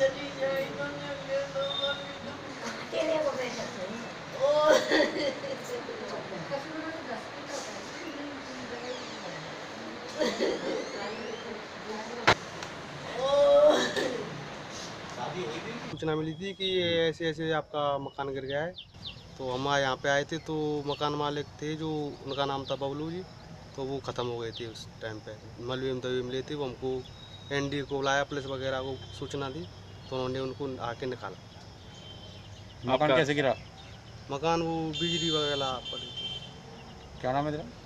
सूचना मिली थी कि ऐसे ऐसे आपका मकान गिर गया है। तो हम यहाँ पे आए थे तो मकान मालिक थे जो, उनका नाम था बबलू जी। तो वो ख़त्म हो गए थे उस टाइम पे, मलबे में दबे मिले थे। वो हमको एनडी को बुलाया, पुलिस वगैरह को सूचना दी तो उन्होंने उनको आके निकाला। मकान कैसे गिरा? मकान वो बिजली वगैरह पड़ी थी। क्या नाम है तेरा?